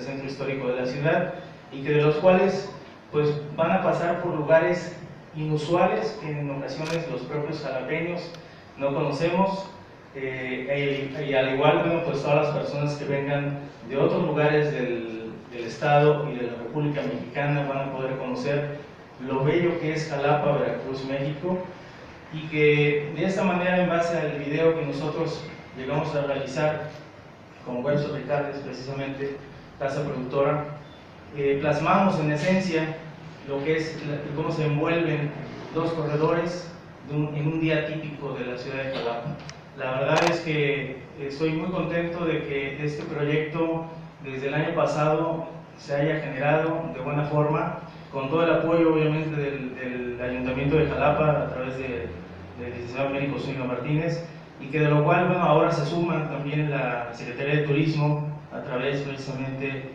centro histórico de la ciudad, y que de los cuales pues van a pasar por lugares inusuales que en ocasiones los propios jalapeños no conocemos, y al igual, bueno, pues todas las personas que vengan de otros lugares del estado y de la República Mexicana van a poder conocer lo bello que es Jalapa, Veracruz, México, y que de esta manera, en base al video que nosotros llegamos a realizar con Hueso Ricardes, precisamente casa productora, plasmamos en esencia lo que es cómo se envuelven dos corredores en un día típico de la ciudad de Jalapa. La verdad es que estoy muy contento de que este proyecto desde el año pasado se haya generado de buena forma, con todo el apoyo obviamente del Ayuntamiento de Jalapa a través del licenciado Américo Zúñiga Martínez, y que de lo cual, bueno, ahora se suman también la Secretaría de Turismo a través precisamente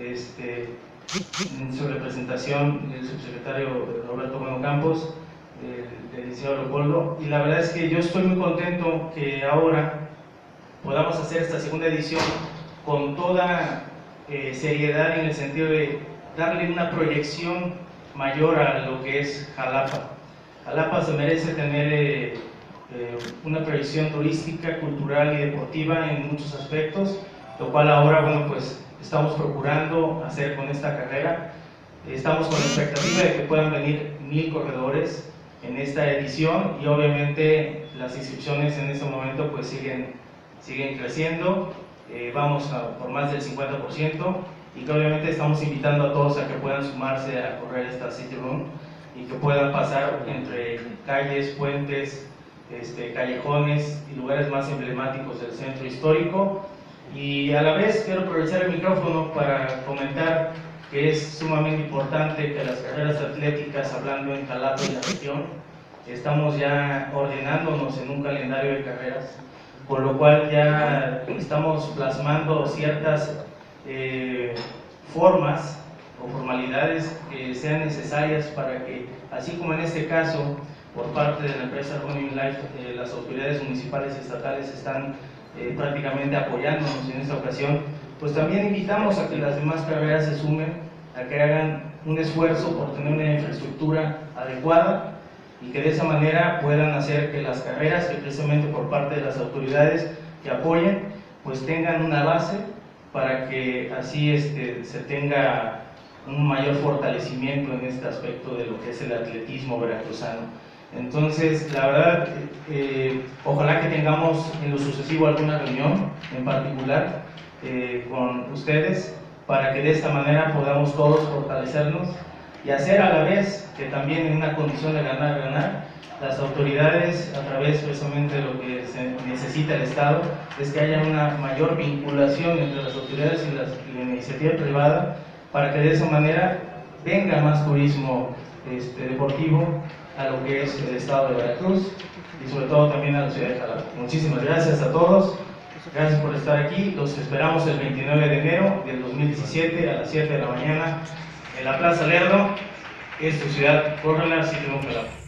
en su representación del subsecretario Roberto Bueno Campos, del licenciado Leopoldo, y la verdad es que yo estoy muy contento que ahora podamos hacer esta segunda edición con toda seriedad, en el sentido de darle una proyección mayor a lo que es Jalapa. Jalapa se merece tener una proyección turística, cultural y deportiva en muchos aspectos, lo cual ahora, bueno, pues estamos procurando hacer con esta carrera. Estamos con la expectativa de que puedan venir 1000 corredores en esta edición, y obviamente las inscripciones en este momento pues siguen creciendo. Vamos por más del 50%, y que obviamente estamos invitando a todos a que puedan sumarse a correr esta City Run y que puedan pasar entre calles, puentes, callejones y lugares más emblemáticos del centro histórico. Y a la vez quiero aprovechar el micrófono para comentar que es sumamente importante que las carreras atléticas, hablando en Jalapa y la región, estamos ya ordenándonos en un calendario de carreras, por lo cual ya estamos plasmando ciertas formas o formalidades que sean necesarias para que, así como en este caso, por parte de la empresa Running Life, las autoridades municipales y estatales están prácticamente apoyándonos en esta ocasión, pues también invitamos a que las demás carreras se sumen, a que hagan un esfuerzo por tener una infraestructura adecuada, y que de esa manera puedan hacer que las carreras, que precisamente por parte de las autoridades que apoyen, pues tengan una base para que así se tenga un mayor fortalecimiento en este aspecto de lo que es el atletismo veracruzano. Entonces, la verdad, ojalá que tengamos en lo sucesivo alguna reunión en particular con ustedes, para que de esta manera podamos todos fortalecernos y hacer a la vez que también, en una condición de ganar, las autoridades, a través precisamente de lo que se necesita el Estado, es que haya una mayor vinculación entre las autoridades y la iniciativa privada, para que de esa manera venga más turismo deportivo a lo que es el estado de Veracruz, y sobre todo también a la ciudad de Jalapa. Muchísimas gracias a todos, gracias por estar aquí. Los esperamos el 29 de enero del 2017 a las 7 de la mañana en la Plaza Lerdo. Es tu ciudad, córrela, si tenemos Jalapa.